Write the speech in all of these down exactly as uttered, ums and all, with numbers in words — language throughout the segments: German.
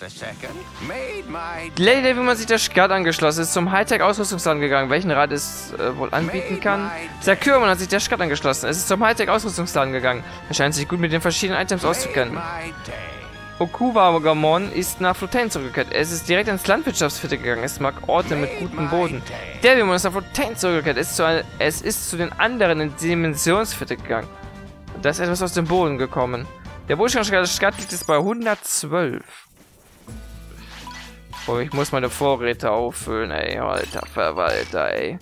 Lady Day, wie man sich der Skat angeschlossen ist, zum Hightech-Ausrüstungsladen gegangen. Welchen Rat es äh, wohl anbieten kann? Der Kürmann hat sich der Skat angeschlossen. Es ist zum Hightech-Ausrüstungsladen gegangen. Er scheint sich gut mit den verschiedenen Items auszukennen. Okuwagamon ist nach Flutane zurückgekehrt. Es ist direkt ins Landwirtschaftsviertel gegangen. Es mag Orte mit gutem Boden. Der Demon ist nach Flutane zurückgekehrt. Es ist, zu ein, es ist zu den anderen in Dimensionsviertel gegangen. Da ist etwas aus dem Boden gekommen. Der Wohlstandsgrad liegt jetzt bei hundertzwölf. Oh, ich muss meine Vorräte auffüllen, ey. Alter Verwalter, ey.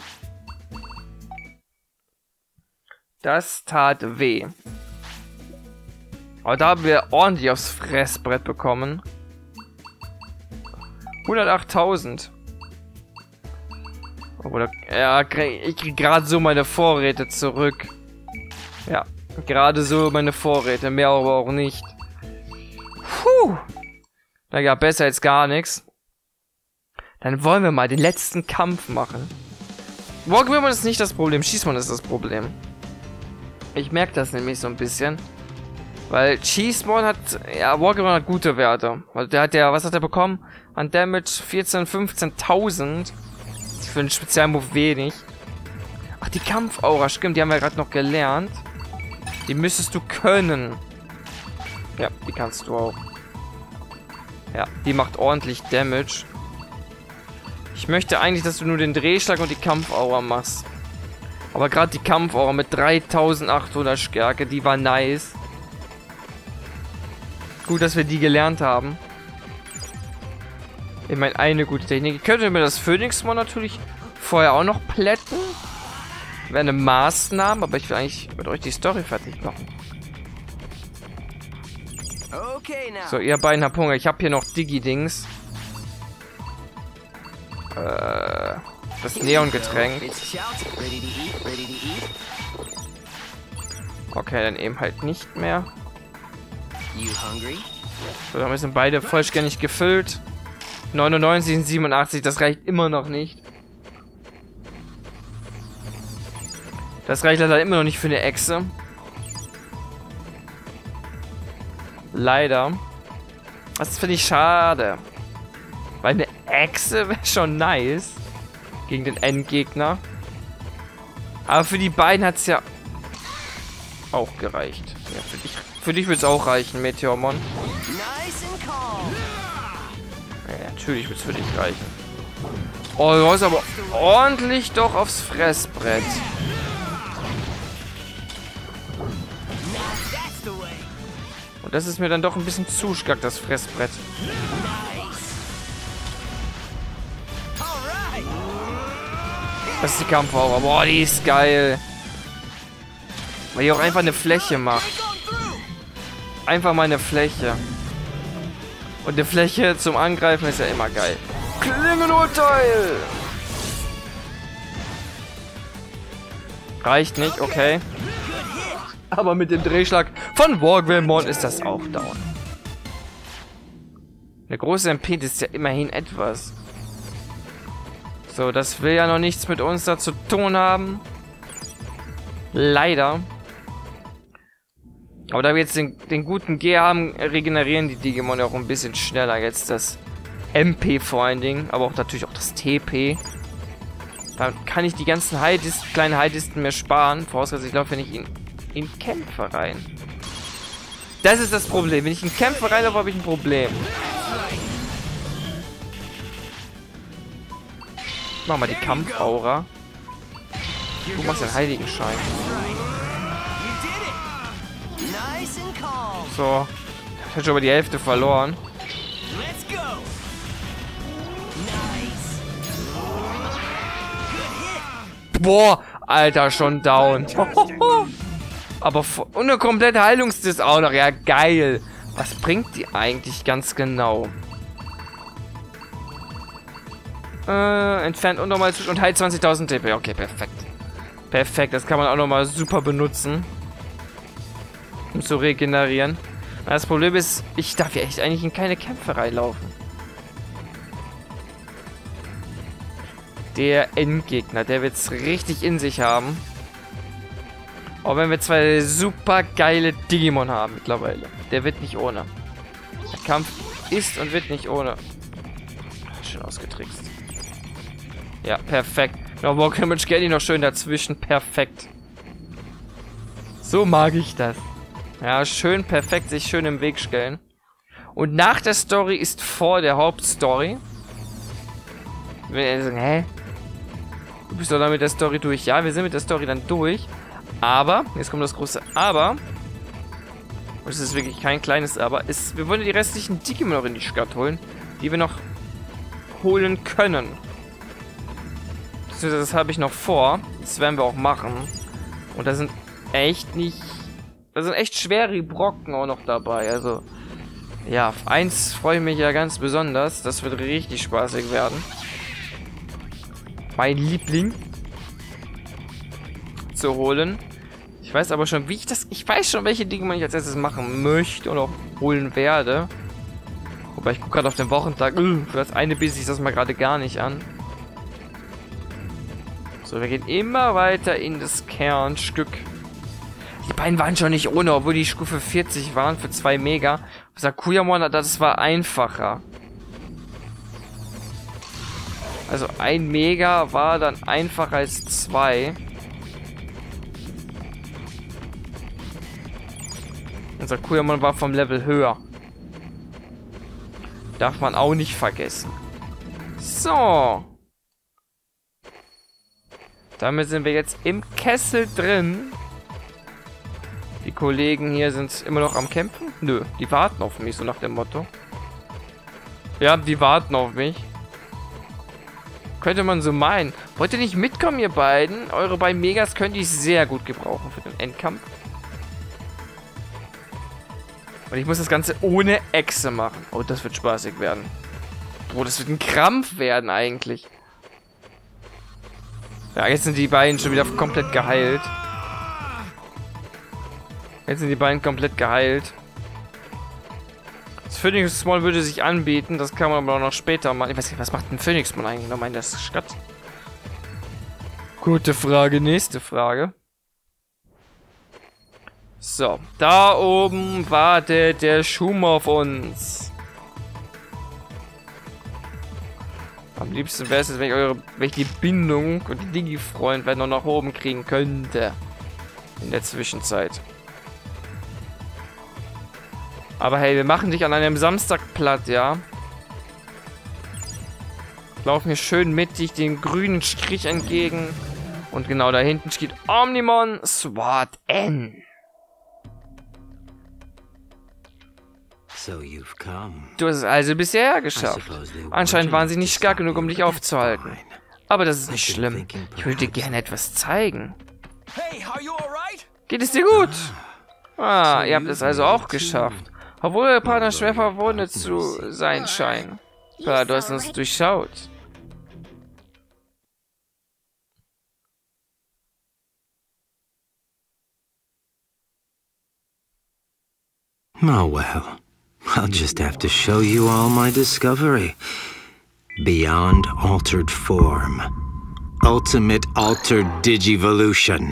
Das tat weh. Aber da haben wir ordentlich aufs Fressbrett bekommen. hundertachttausend. Oder, ja, ich krieg gerade so meine Vorräte zurück. Ja, gerade so meine Vorräte. Mehr aber auch nicht. Puh. Naja, besser als gar nichts. Dann wollen wir mal den letzten Kampf machen. Wargreymon ist nicht das Problem, Cheesemon ist das Problem. Ich merke das nämlich so ein bisschen. Weil Cheesemon hat, ja, Wargreymon hat gute Werte. Weil der hat ja, was hat er bekommen? An Damage vierzehntausend, fünfzehntausend. Für einen Spezialmove wenig. Ach, die Kampfaura, stimmt, die haben wir gerade noch gelernt. Die müsstest du können. Ja, die kannst du auch. Ja, die macht ordentlich Damage. Ich möchte eigentlich, dass du nur den Drehschlag und die Kampfaura machst. Aber gerade die Kampfaura mit dreitausendachthundert Stärke, die war nice. Gut, dass wir die gelernt haben. Ich meine, eine gute Technik. Ich könnte mir das Phoenixmon natürlich vorher auch noch plätten. Wäre eine Maßnahme, aber ich will eigentlich mit euch die Story fertig machen. So, ihr beiden habt Hunger. Ich habe hier noch Digi-Dings. Äh, das Neon-Getränk. Okay, dann eben halt nicht mehr. So, damit sind beide vollständig gefüllt. neunundneunzig und siebenundachtzig, das reicht immer noch nicht. Das reicht leider immer noch nicht für eine Echse. Leider. Das finde ich schade. Weil eine Echse wäre schon nice. Gegen den Endgegner. Aber für die beiden hat es ja auch gereicht. Ja, für dich, für dich wird es auch reichen, Meteormon. Ja, natürlich wird es für dich reichen. Oh, du hast aber ordentlich doch aufs Fressbrett. Und das ist mir dann doch ein bisschen zu stark, das Fressbrett. Das ist die Kampfaura. Boah, die ist geil. Weil die auch einfach eine Fläche macht. Einfach mal eine Fläche. Und eine Fläche zum Angreifen ist ja immer geil. Klingenurteil! Reicht nicht, okay. Aber mit dem Drehschlag von Wargreymon ist das auch down. Eine große M P, das ist ja immerhin etwas. So, das will ja noch nichts mit uns da zu tun haben. Leider. Aber da wir jetzt den, den guten G haben, regenerieren die Digimon auch ein bisschen schneller. Jetzt das M P vor allen Dingen, aber auch natürlich auch das T P. Da kann ich die ganzen Heidisten, kleinen Heidisten mehr sparen. Vorausgesetzt, ich laufe nicht in, in Kämpfe rein. Das ist das Problem. Wenn ich in Kämpfe reinlaufe, habe ich ein Problem. Mach mal die Kampfaura. Du machst den Heiligenschein. So. Ich habe schon über die Hälfte verloren. Boah, Alter, schon down. Aber und eine komplette Heilungsdis auch noch. Ja, geil. Was bringt die eigentlich ganz genau? Äh, entfernt und nochmal und heilt zwanzigtausend T P. Okay, perfekt. Perfekt, das kann man auch nochmal super benutzen. Um zu regenerieren. Das Problem ist, ich darf ja echt eigentlich in keine Kämpfe reinlaufen. Der Endgegner, der wird es richtig in sich haben. Auch wenn wir zwei super geile Digimon haben mittlerweile. Der wird nicht ohne. Der Kampf ist und wird nicht ohne. Schön ausgetrickst. Ja, perfekt. Noch Walker mit Skelly noch schön dazwischen. Perfekt. So mag ich das. Ja, schön perfekt sich schön im Weg stellen. Und nach der Story ist vor der Hauptstory. Wenn ihr sagt, hä? Du bist doch da mit der Story durch. Ja, wir sind mit der Story dann durch. Aber, jetzt kommt das große Aber. Und es ist wirklich kein kleines Aber. Ist, wir wollen die restlichen Digimon noch in die Stadt holen, die wir noch holen können. Das habe ich noch vor. Das werden wir auch machen. Und da sind echt nicht... Da sind echt schwere Brocken auch noch dabei. Also, ja, auf eins freue ich mich ja ganz besonders. Das wird richtig spaßig werden. Mein Liebling zu holen. Ich weiß aber schon, wie ich das... Ich weiß schon, welche Dinge ich als erstes machen möchte und auch holen werde. Wobei, ich gucke gerade auf den Wochentag. Für das eine biss ich das mal gerade gar nicht an. So, wir gehen immer weiter in das Kernstück. Die beiden waren schon nicht ohne, obwohl die Stufe vierzig waren für zwei Mega. Sakuyamon, das war einfacher. Also ein Mega war dann einfacher als zwei. Und Sakuyamon war vom Level höher. Darf man auch nicht vergessen. So. Damit sind wir jetzt im Kessel drin. Die Kollegen hier sind immer noch am Kämpfen? Nö, die warten auf mich, so nach dem Motto. Ja, die warten auf mich. Könnte man so meinen. Wollt ihr nicht mitkommen, ihr beiden? Eure beiden Megas könnte ich sehr gut gebrauchen für den Endkampf. Und ich muss das Ganze ohne Echse machen. Oh, das wird spaßig werden. Oh, das wird ein Krampf werden eigentlich. Ja, jetzt sind die beiden schon wieder komplett geheilt. Jetzt sind die beiden komplett geheilt. Das Phoenixmon würde sich anbieten. Das kann man aber auch noch später machen. Ich weiß nicht, was macht ein Phoenixmon eigentlich nochmal in der Stadt? Gute Frage. Nächste Frage. So. Da oben wartet der Schum auf uns. Am liebsten wäre es jetzt, wenn ich eure, wenn ich die Bindung und die Digi-Freund noch nach oben kriegen könnte. In der Zwischenzeit. Aber hey, wir machen dich an einem Samstag platt, ja? Laufen hier schön mittig den grünen Strich entgegen. Und genau da hinten steht Omnimon SWAT N. Du hast es also bisher geschafft. Anscheinend waren sie nicht stark genug, um dich aufzuhalten. Aber das ist nicht schlimm. Ich würde dir gerne etwas zeigen. Geht es dir gut? Ah, ihr habt es also auch geschafft. Obwohl euer Partner schwer verwundet zu sein scheint. Klar, du hast uns durchschaut. Oh well. I'll just have to show you all my discovery. Beyond altered form. Ultimate altered digivolution.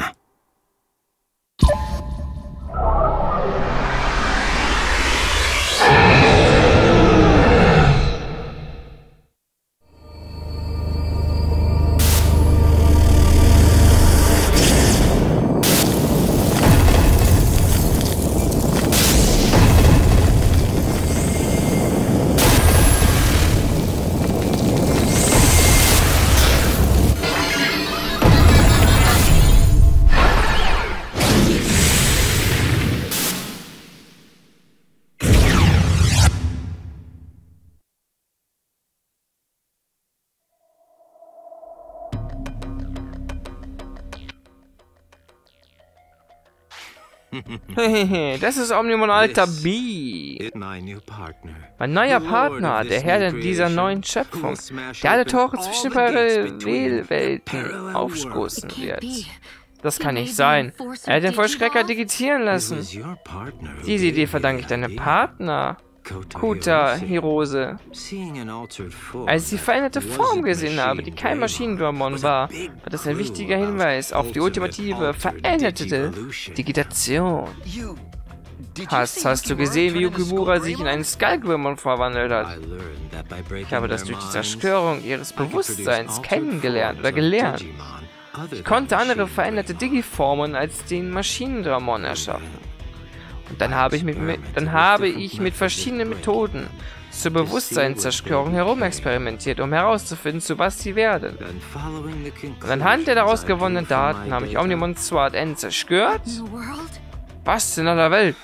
Das ist Omnimon Alter B. Mein neuer Partner, der Herr dieser neuen Schöpfung, der alle Tore zwischen Parallelwelten aufstoßen wird. Das kann nicht sein. Er hat den Vollstrecker digitieren lassen. Diese Idee verdanke ich deinem Partner, Kota Hirose. Als ich die veränderte Form gesehen habe, die kein Maschinendramon war, war das ein wichtiger Hinweis auf die ultimative, veränderte Digitation. hast. Hast du gesehen, wie Yukimura sich in einen Skullgrimmon verwandelt hat? Ich habe das durch die Zerstörung ihres Bewusstseins kennengelernt oder gelernt. Ich konnte andere veränderte Digiformen als den Maschinendramon erschaffen. Und dann habe ich mit, mit, dann habe ich mit verschiedenen Methoden zur Bewusstseinszerstörung herumexperimentiert, um herauszufinden, zu was sie werden. Und anhand der daraus gewonnenen Daten habe ich Omnimon Sword End zerstört. Was in aller Welt?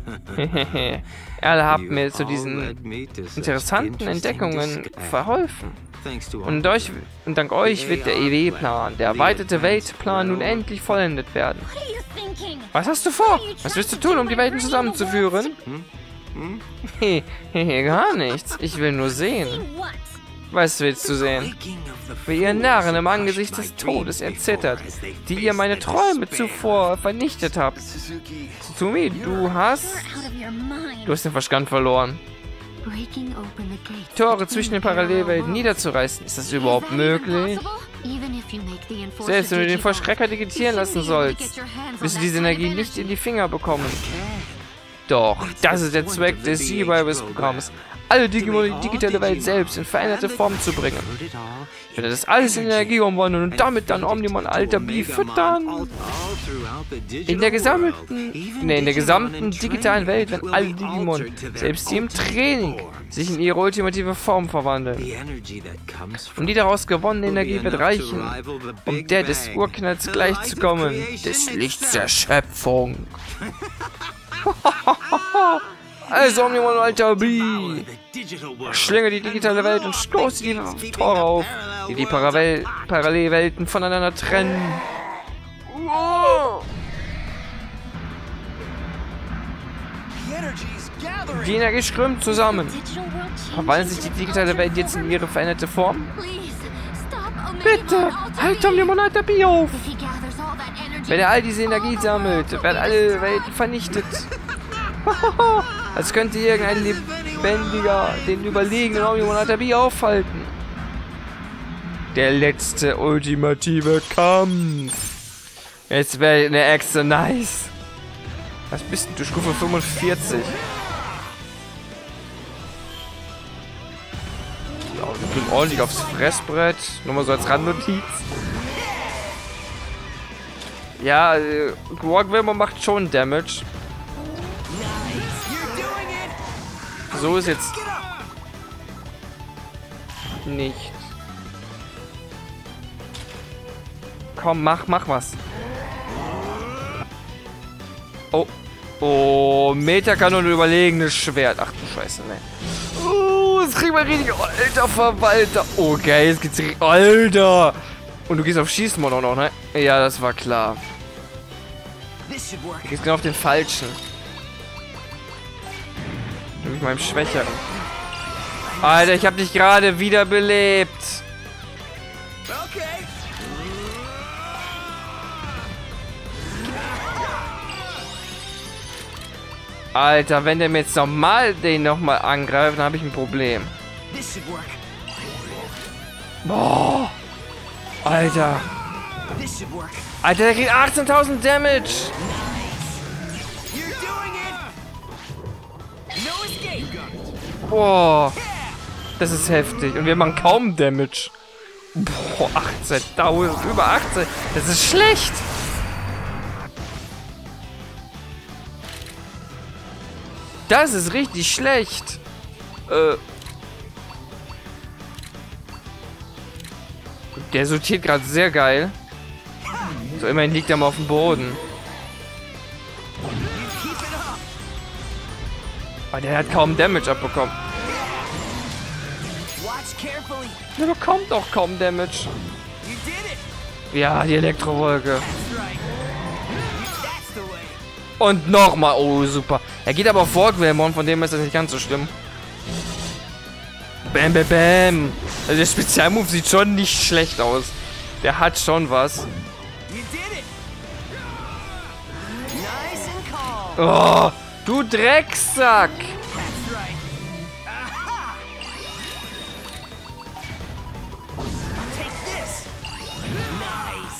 Ihr habt mir zu diesen interessanten Entdeckungen verholfen. Und, durch, und dank euch wird der E W-Plan, der erweiterte Weltplan, nun endlich vollendet werden. Was hast du vor? Was willst du tun, um die Welten zusammenzuführen? Hehehe, gar nichts. Ich will nur sehen. Was willst du sehen? Wie ihr Narren im Angesicht des Todes erzittert, die ihr meine Träume zuvor vernichtet habt. Tsuzumi, du hast... Du hast den Verstand verloren. Tore zwischen den Parallelwelten niederzureißen. Ist das überhaupt möglich? Selbst wenn du den Vollstrecker digitieren lassen sollst, wirst du diese Energie nicht in die Finger bekommen. Doch, das ist der Zweck des Z-Virus-Programms, alle Digimon in die digitale Welt selbst in veränderte Form zu bringen. Ich werde das alles in Energie umwandeln und damit dann Omnimon Alter B füttern. In der gesamten, nee, in der gesamten digitalen Welt werden alle Digimon, selbst die im Training, sich in ihre ultimative Form verwandeln. Und die daraus gewonnene Energie wird reichen, um der des Urknalls gleichzukommen, des Lichts der Schöpfung. Also Omnimon Alter B, schlinge die digitale Welt und stoße die Tore auf, die die Parallel Parallelwelten voneinander trennen. Die Energie strömt zusammen. Verwandeln sich die digitale Welt jetzt in ihre veränderte Form? Bitte, halt Omnimon Alter B auf! Wenn er all diese Energie sammelt, werden alle Welten vernichtet. Als könnte irgendein Lebendiger den überlegenen Omnimon Alter B aufhalten. Der letzte ultimative Kampf. Jetzt wäre eine Echse nice. Was bist du? Stufe fünfundvierzig. Ja, ich bin ordentlich aufs Fressbrett. Nur mal so als Randnotiz. Ja, äh, Guagwimmer macht schon Damage. So ist jetzt nicht. Komm, mach, mach was. Oh. Oh, Metakanone überlegenes Schwert. Ach du Scheiße, ne. Oh, jetzt kriegen wir richtig. Alter Verwalter. Okay, jetzt geht's richtig. Alter. Und du gehst auf Schießmod auch noch, ne? Ja, das war klar. Du gehst genau auf den falschen. Nämlich meinem Schwächeren. Alter, ich hab dich gerade wiederbelebt. Alter, wenn der mir jetzt nochmal den nochmal angreift, dann habe ich ein Problem. Boah. Alter. Alter, der kriegt achtzehntausend Damage. Boah. Das ist heftig. Und wir machen kaum Damage. Boah, achtzehntausend. Über achtzehn. Das ist schlecht. Das ist richtig schlecht. Äh. Der sortiert gerade sehr geil. So, immerhin liegt er mal auf dem Boden. Aber der hat kaum Damage abbekommen. Der bekommt auch kaum Damage. Ja, die Elektrowolke. Und nochmal. Oh, super. Er geht aber vor Greymon, von dem ist das nicht ganz so schlimm. Bam, bam, bam. Also der Spezialmove sieht schon nicht schlecht aus. Der hat schon was. Oh, du Drecksack.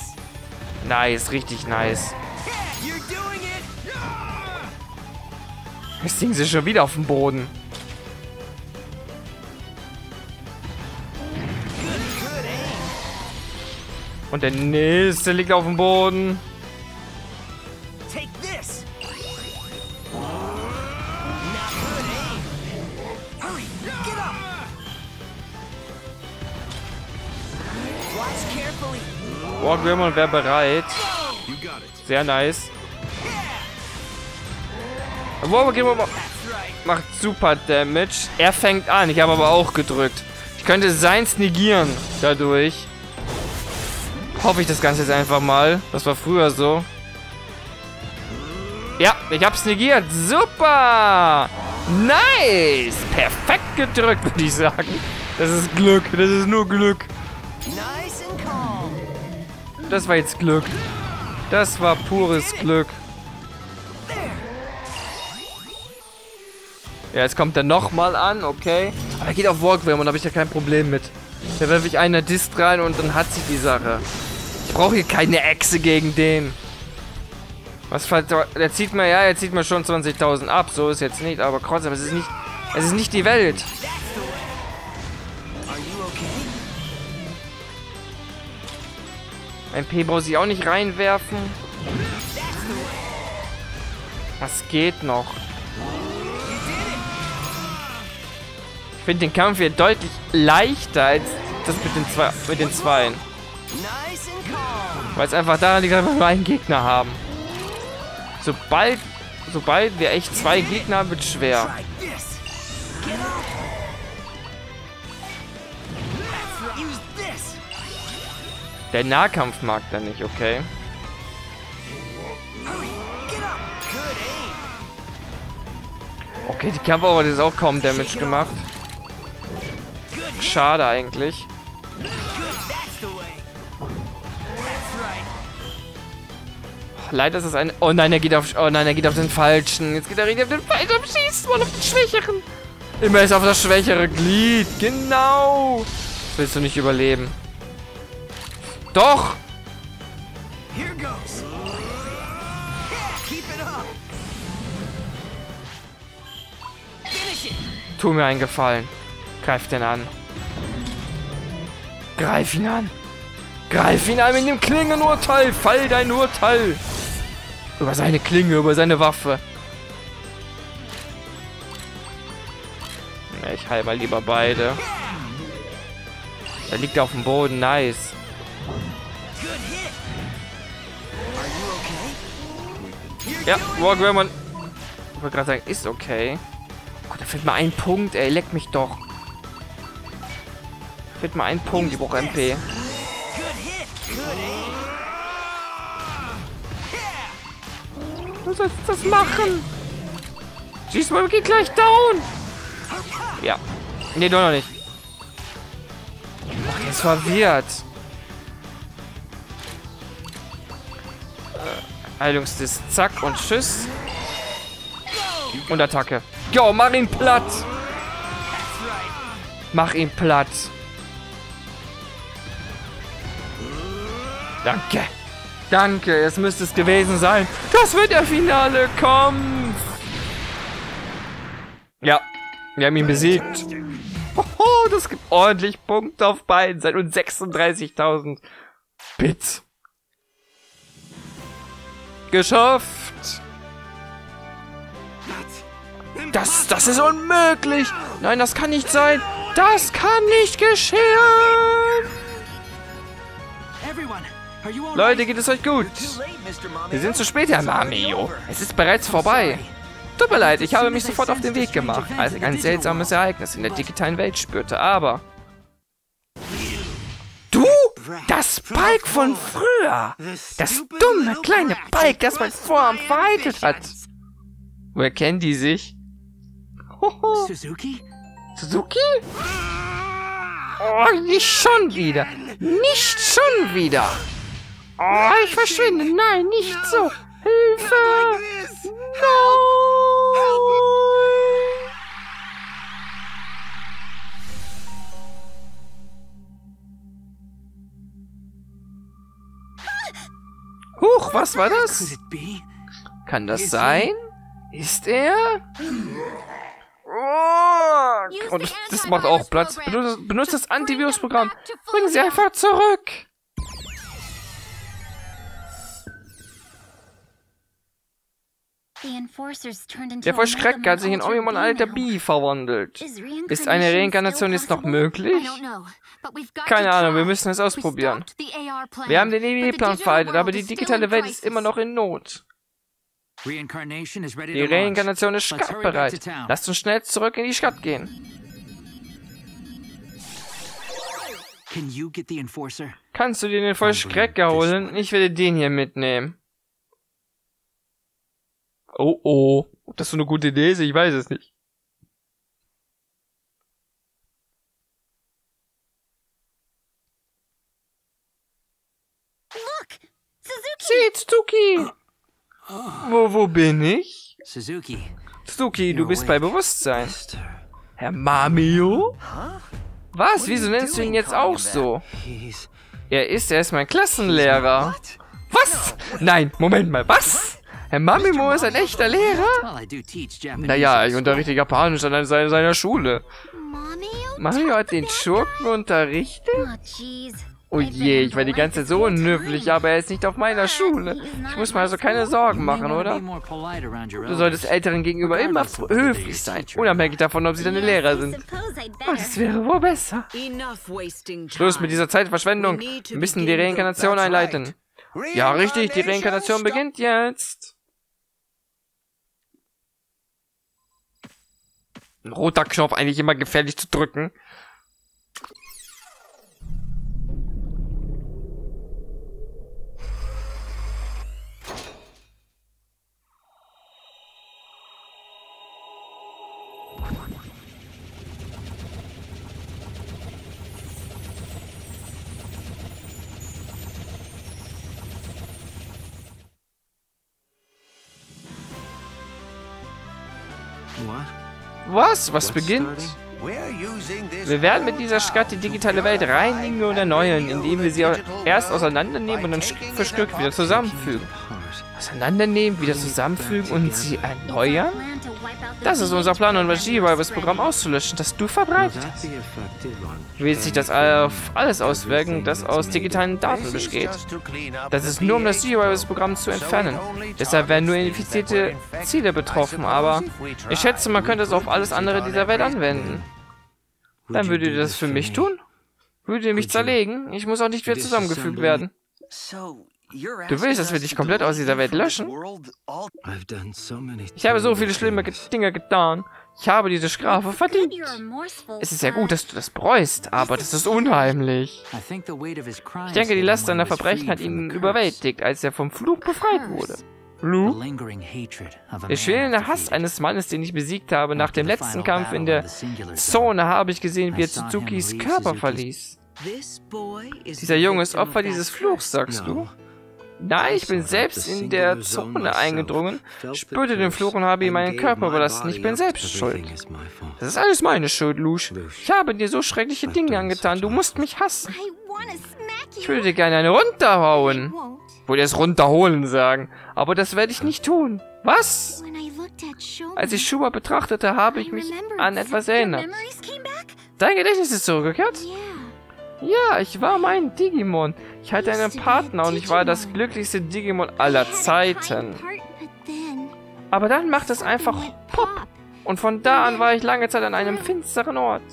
Nice, richtig nice. Das Ding ist schon wieder auf dem Boden. Und der nächste liegt auf dem Boden. Walk Raymond wäre bereit. Sehr nice. Walk Raymond macht super Damage. Er fängt an. Ich habe aber auch gedrückt. Ich könnte seins negieren dadurch. Hoffe ich das Ganze jetzt einfach mal. Das war früher so. Ja, ich hab's negiert. Super! Nice! Perfekt gedrückt, würde ich sagen. Das ist Glück. Das ist nur Glück. Das war jetzt Glück. Das war pures Glück. Ja, jetzt kommt er nochmal an, okay. Aber er geht auf Walkway und da habe ich ja kein Problem mit. Da werfe ich eine Dist rein und dann hat sich die Sache. Ich brauche hier keine Echse gegen den. Was der zieht mir, ja, er zieht mir schon zwanzigtausend ab. So ist jetzt nicht, aber trotzdem, es ist nicht, es ist nicht die Welt. Ein P brauche ich auch nicht reinwerfen. Was geht noch? Ich finde den Kampf hier deutlich leichter als das mit den zwei, mit den Zweien. Weil es einfach daran liegt, dass wir nur einen Gegner haben. Sobald, sobald wir echt zwei Gegner haben, wird schwer. Der Nahkampf mag da nicht, okay. Okay, die Kampfauer ist auch kaum Damage gemacht. Schade eigentlich. Leider ist es ein... Oh nein, er geht auf... Oh nein, er geht auf den Falschen. Jetzt geht er richtig auf den Falschen und schießt mal auf den Schwächeren. Immer ist auf das schwächere Glied. Genau. Das willst du nicht überleben. Doch! Tu mir einen Gefallen. Greif den an. Greif ihn an. Greif ihn an mit dem Klingenurteil. Fall dein Urteil. Über seine Klinge, über seine Waffe. Ja, ich heil mal lieber beide. Da liegt er auf dem Boden. Nice. Ja, Walk Raymond. Ich wollte gerade sagen, ist okay. Gott, da fehlt mal ein Punkt, ey. Leck mich doch. Da fehlt mal ein Punkt, ich brauche M P. Du sollst das machen. Diesmal geht gleich down. Ja. Nee, doch noch nicht. Ach, der ist verwirrt. Heilungsdist, zack und tschüss. Und Attacke. Jo, mach ihn platt. Mach ihn platt. Danke. Danke, es müsste es gewesen sein. Das wird der finale Kampf. Ja, wir haben ihn besiegt. Hoho, das gibt ordentlich Punkte auf beiden Seiten und sechsunddreißigtausend Bits. Geschafft. Das, das ist unmöglich. Nein, das kann nicht sein. Das kann nicht geschehen. Leute, geht es euch gut? Wir sind zu spät, Herr Mamio. Es ist bereits vorbei. Tut mir leid, ich habe mich sofort auf den Weg gemacht, als ich ein seltsames Ereignis in der digitalen Welt spürte, aber... Du? Das Spike von früher! Das dumme kleine Spike, das mein Vorarm vereitelt hat! Woher kennen die sich? Hoho. Suzuki? Suzuki? Oh, nicht schon wieder! Nicht schon wieder! Oh, ich verschwinde! Nein, nicht so! Hilfe! No! Huch, was war das? Kann das sein? Ist er? Oh, und das macht auch Platz. Benutzt, benutzt das Antivirusprogramm. Bringen sie einfach zurück. Der Vollstrecker hat sich in Omimon Alter B verwandelt. Ist eine Reinkarnation jetzt noch möglich? Keine Ahnung, wir müssen es ausprobieren. Wir haben den E W-Plan vereitet, aber die digitale Welt ist immer noch in Not. Die Reinkarnation ist startbereit. Lasst uns schnell zurück in die Stadt gehen. Kannst du dir den Vollstrecker holen? Ich werde den hier mitnehmen. Oh oh. Ob das so eine gute Idee ist, ich weiß es nicht. Sieh, Suzuki! Wo, wo bin ich? Suzuki. Suzuki, du bist bei Bewusstsein. Herr Mamio? Was? Wieso nennst du ihn jetzt auch so? Er ist, er ist mein Klassenlehrer. Was? Nein, Moment mal, was? Herr Mamimo ist ein echter Lehrer? Naja, ich unterrichte Japanisch an seiner, seiner Schule. Mario hat den Schurken unterrichtet? Oh je, ich war die ganze Zeit so unhöflich, aber er ist nicht auf meiner Schule. Ich muss mir also keine Sorgen machen, oder? Du solltest Älteren gegenüber immer höflich sein, unabhängig davon, ob sie deine Lehrer sind. Oh, das wäre wohl besser. Schluss mit dieser Zeitverschwendung. Wir müssen die Reinkarnation einleiten. Ja, richtig, die Reinkarnation beginnt jetzt. Ein roter Knopf, eigentlich immer gefährlich zu drücken. Was? Was beginnt? Wir werden mit dieser Stadt die digitale Welt reinigen und erneuern, indem wir sie erst auseinandernehmen und dann Stück für Stück wieder zusammenfügen. Auseinandernehmen, wieder zusammenfügen und sie erneuern? Das ist unser Plan, um das G-Rivals-Programm auszulöschen, das du verbreitet hast. Wie wird sich das auf alles auswirken, das aus digitalen Daten besteht? Das ist nur, um das G-Rivals-Programm zu entfernen. Deshalb werden nur infizierte Ziele betroffen, aber ich schätze, man könnte es auf alles andere dieser Welt anwenden. Dann würdet ihr das für mich tun? Würdet ihr mich zerlegen? Ich muss auch nicht wieder zusammengefügt werden. Du willst, dass wir dich komplett aus dieser Welt löschen? Ich habe so viele schlimme Dinge getan. Ich habe diese Strafe verdient. Es ist ja gut, dass du das bereust, aber das ist unheimlich. Ich denke, die Last seiner Verbrechen hat ihn überwältigt, als er vom Fluch befreit wurde. Fluch? Der schwelende Hass eines Mannes, den ich besiegt habe, nach dem letzten Kampf in der Zone, habe ich gesehen, wie er Suzukis Körper verließ. Dieser Junge ist Opfer dieses Fluchs, sagst du? Nein, ich bin selbst in der Zone eingedrungen, spürte den Fluch und habe ihm meinen Körper überlassen. Ich bin selbst schuld. Das ist alles meine Schuld, Lusch. Ich habe dir so schreckliche Dinge angetan. Du musst mich hassen. Ich würde dir gerne eine runterhauen. Ich wollte es runterholen sagen. Aber das werde ich nicht tun. Was? Als ich Schuba betrachtete, habe ich mich an etwas erinnert. Dein Gedächtnis ist zurückgekehrt? Ja, ich war mein Digimon. Ich hatte einen Partner und ich war das glücklichste Digimon aller Zeiten. Aber dann macht es einfach Pop. Und von da an war ich lange Zeit an einem finsteren Ort.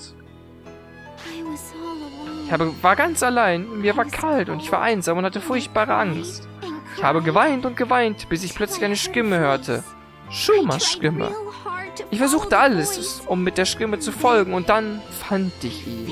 Ich habe, war ganz allein, mir war kalt und ich war einsam und hatte furchtbare Angst. Ich habe geweint und geweint, bis ich plötzlich eine Stimme hörte. Shumas Stimme. Ich versuchte alles, um mit der Stimme zu folgen, und dann fand ich ihn.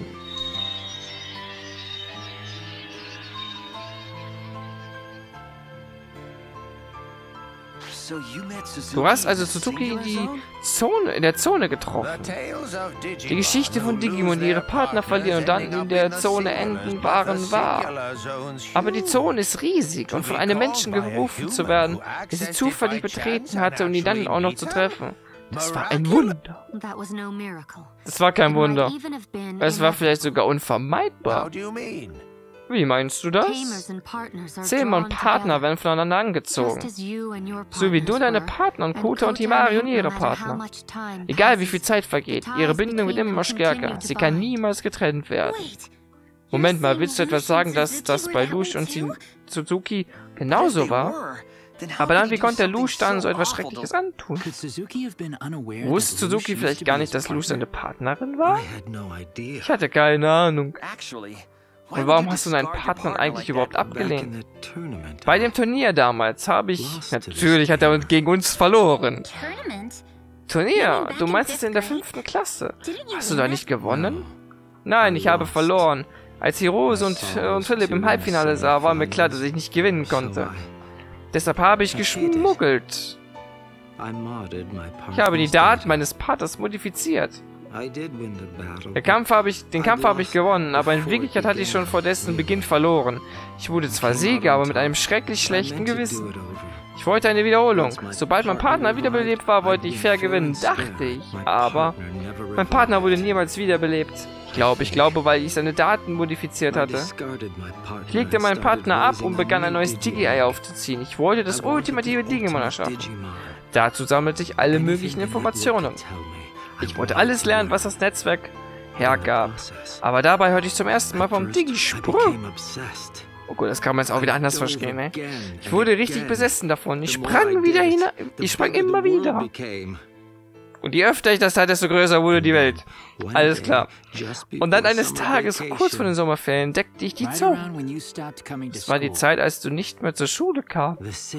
Du hast also Suzuki in die Zone, in der Zone getroffen. Die Geschichte von Digimon, die ihre Partner verlieren und dann in der Zone enden, waren wahr. Aber die Zone ist riesig, und von einem Menschen gerufen zu werden, der sie zufällig betreten hatte, und ihn dann auch noch zu treffen, das war ein Wunder. Das war kein Wunder. Es war vielleicht sogar unvermeidbar. Wie meinst du das? Zähmer und Partner werden voneinander angezogen. So wie du und deine Partner und Kota und Himari und ihre Partner. Egal wie viel Zeit vergeht, ihre Bindung wird immer stärker. Sie kann niemals getrennt werden. Moment mal, willst du etwas sagen, dass das bei Lush und Suzuki genauso war? Aber dann, wie konnte Lush dann so etwas Schreckliches antun? Wusste Suzuki vielleicht gar nicht, dass Lush seine Partnerin war? Ich hatte keine Ahnung. Und warum hast du deinen Partner eigentlich überhaupt abgelehnt? Bei dem Turnier damals habe ich... Natürlich hat er gegen uns verloren. Turnier? Du meinst es in der fünften Klasse? Hast du da nicht gewonnen? Nein, ich habe verloren. Als Hirose und, äh, und Philipp im Halbfinale sah, war mir klar, dass ich nicht gewinnen konnte. Deshalb habe ich geschmuggelt. Ich habe die Daten meines Partners modifiziert. Der Kampf habe ich, den Kampf habe ich gewonnen, aber in Wirklichkeit hatte ich schon vor dessen Beginn verloren. Ich wurde zwar Sieger, aber mit einem schrecklich schlechten Gewissen. Ich wollte eine Wiederholung. Sobald mein Partner wiederbelebt war, wollte ich fair gewinnen, dachte ich. Aber mein Partner wurde niemals wiederbelebt. Ich glaube, ich glaube, weil ich seine Daten modifiziert hatte. Ich legte meinen Partner ab und begann ein neues Digi-Ei aufzuziehen. Ich wollte das ultimative Digimon erschaffen. Dazu sammelte ich alle möglichen Informationen. Ich wollte alles lernen, was das Netzwerk hergab. Aber dabei hörte ich zum ersten Mal vom Digi-Sprung. Oh Gott, das kann man jetzt auch wieder anders verstehen, ne? Ich wurde richtig besessen davon. Ich sprang wieder hinein. Ich sprang immer wieder. Und je öfter ich das tat, desto größer wurde die Welt. Alles klar. Und dann eines Tages, kurz vor den Sommerferien, entdeckte ich die Zone. Es war die Zeit, als du nicht mehr zur Schule kamst.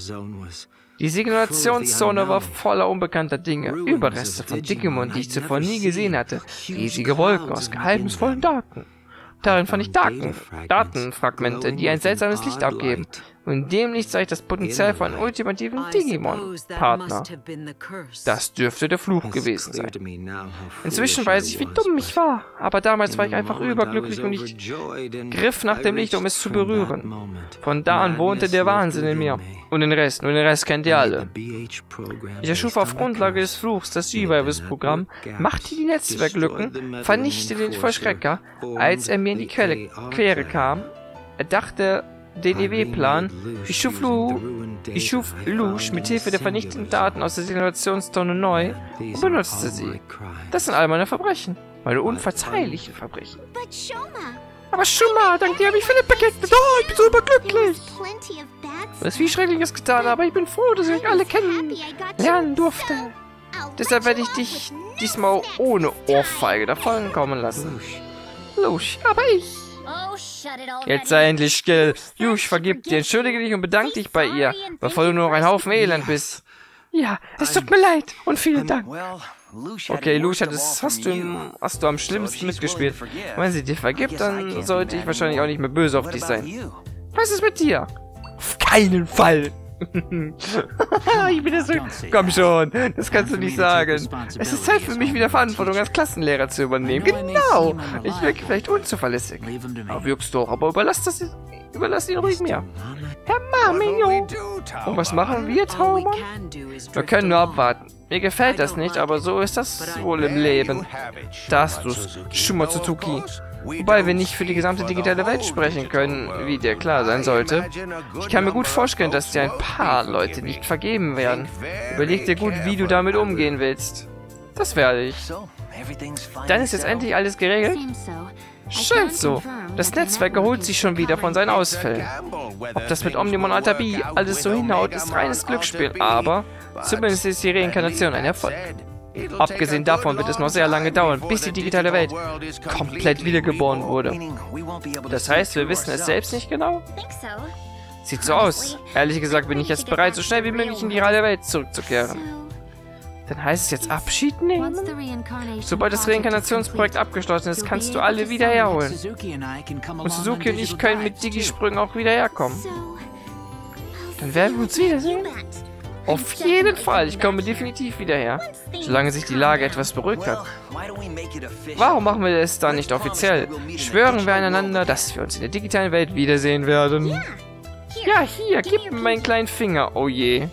Die Simulationszone war voller unbekannter Dinge, Überreste von Digimon, die ich zuvor nie gesehen hatte, riesige Wolken aus geheimnisvollen Daten. Darin fand ich Daten, Datenfragmente, die ein seltsames Licht abgeben. Und in dem Licht sah ich das Potenzial für einen ultimativen Digimon-Partner. Das dürfte der Fluch gewesen sein. Inzwischen weiß ich, wie dumm ich war. Aber damals war ich einfach überglücklich und ich griff nach dem Licht, um es zu berühren. Von da an wohnte der Wahnsinn in mir. Und den Rest, nur den Rest kennt ihr alle. Ich erschuf auf Grundlage des Fluchs das G-Virus-Programm, machte die Netzwerklücken, vernichtete den Vollstrecker, als er mir in die Quelle, Quere kam. Er dachte... den E W-Plan. Ich schuf, Lu, ich schuf Lush mit Hilfe der vernichteten Daten aus der Simulationszone neu und benutzte sie. Das sind all meine Verbrechen. Meine unverzeihlichen Verbrechen. Aber Shuma, dank dir habe ich Philipp begegnet. Oh, ich bin so überglücklich. Du hast viel Schreckliches getan, aber ich bin froh, dass ich euch alle kennenlernen durfte. Deshalb werde ich dich diesmal ohne Ohrfeige davonkommen lassen. Lush, aber ich... Jetzt sei endlich still. Lush, vergib dir, entschuldige dich und bedanke dich bei ihr, bevor du nur noch ein Haufen Elend bist. Ja, es tut mir leid und vielen Dank. Okay, Lush, das hast du, im, hast du am schlimmsten mitgespielt. Wenn sie dir vergibt, dann sollte ich wahrscheinlich auch nicht mehr böse auf dich sein. Was ist mit dir? Auf keinen Fall. Ich bin das so... Komm schon, das kannst du nicht sagen. Es ist Zeit für mich, wieder Verantwortung als Klassenlehrer zu übernehmen. Genau. Ich wirke vielleicht unzuverlässig. Aber wirkst du auch, aber überlass, das, überlass ihn ruhig mir. Herr Mamio. Und was machen wir, Taumann? Wir können nur abwarten. Mir gefällt das nicht, aber so ist das wohl im Leben. Da hast du's, Shuma Suzuki. Wobei wir nicht für die gesamte digitale Welt sprechen können, wie dir klar sein sollte. Ich kann mir gut vorstellen, dass dir ein paar Leute nicht vergeben werden. Überleg dir gut, wie du damit umgehen willst. Das werde ich. Dann ist jetzt endlich alles geregelt? Scheint so. Das Netzwerk erholt sich schon wieder von seinen Ausfällen. Ob das mit Omnimon Alter B alles so hinhaut, ist reines Glücksspiel, aber zumindest ist die Reinkarnation ein Erfolg. Abgesehen davon wird es noch sehr lange dauern, bis die digitale Welt komplett wiedergeboren wurde. Das heißt, wir wissen es selbst nicht genau? Sieht so aus. Ehrlich gesagt bin ich jetzt bereit, so schnell wie möglich in die reale Welt zurückzukehren. Dann heißt es jetzt Abschied nehmen? Sobald das Reinkarnationsprojekt abgeschlossen ist, kannst du alle wieder herholen. Und Suzuki und ich können mit Digisprüngen auch wieder herkommen. Dann werden wir uns wiedersehen. Auf jeden Fall, ich komme definitiv wieder her, solange sich die Lage etwas beruhigt hat. Warum machen wir es dann nicht offiziell? Schwören wir einander, dass wir uns in der digitalen Welt wiedersehen werden. Ja, hier, gib mir meinen kleinen Finger, oh je.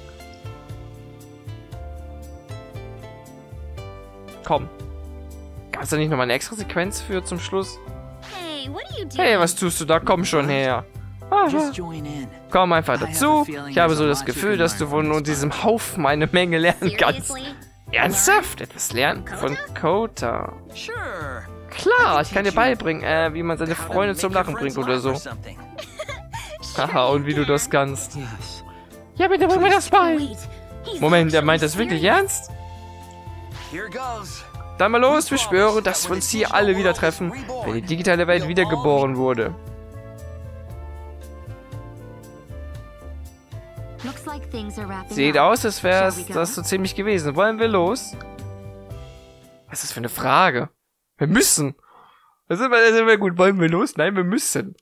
Komm. Gab es da nicht nochmal eine extra Sequenz für zum Schluss? Hey, was tust du da? Komm schon her. Aha. Komm einfach dazu. Ich habe so das Gefühl, dass du von diesem Haufen eine Menge lernen kannst. Ernsthaft? Etwas lernen? Von Kota. Klar, ich kann dir beibringen, äh, wie man seine Freunde zum Lachen bringt oder so. Haha, und wie du das kannst. Ja, bitte bring mir das bei. Moment, der meint das wirklich ernst? Dann mal los, wir schwören, dass wir uns hier alle wieder treffen, wenn die digitale Welt wiedergeboren wurde. Sieht aus, als wäre es das so ziemlich gewesen. Wollen wir los? Was ist das für eine Frage? Wir müssen. Das ist immer, das ist immer gut. Wollen wir los? Nein, wir müssen.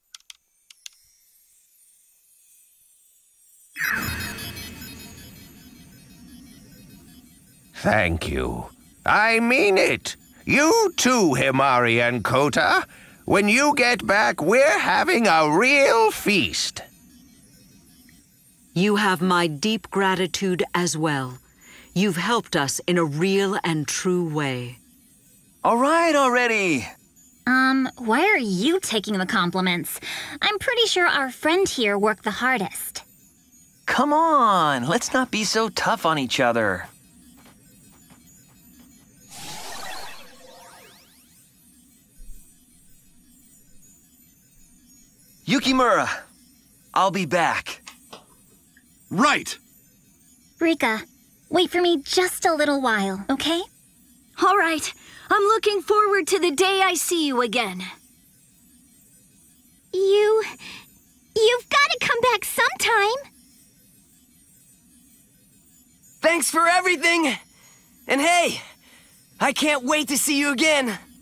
Thank you. I mean it. You too, Himari and Kota. When you get back, we're having a real feast. You have my deep gratitude as well. You've helped us in a real and true way. All right already. Um, why are you taking the compliments? I'm pretty sure our friend here worked the hardest. Come on, let's not be so tough on each other. Yukimura, I'll be back. Right! Rika, wait for me just a little while, okay? All right. I'm looking forward to the day I see you again. You... You've got to come back sometime. Thanks for everything! And hey, I can't wait to see you again!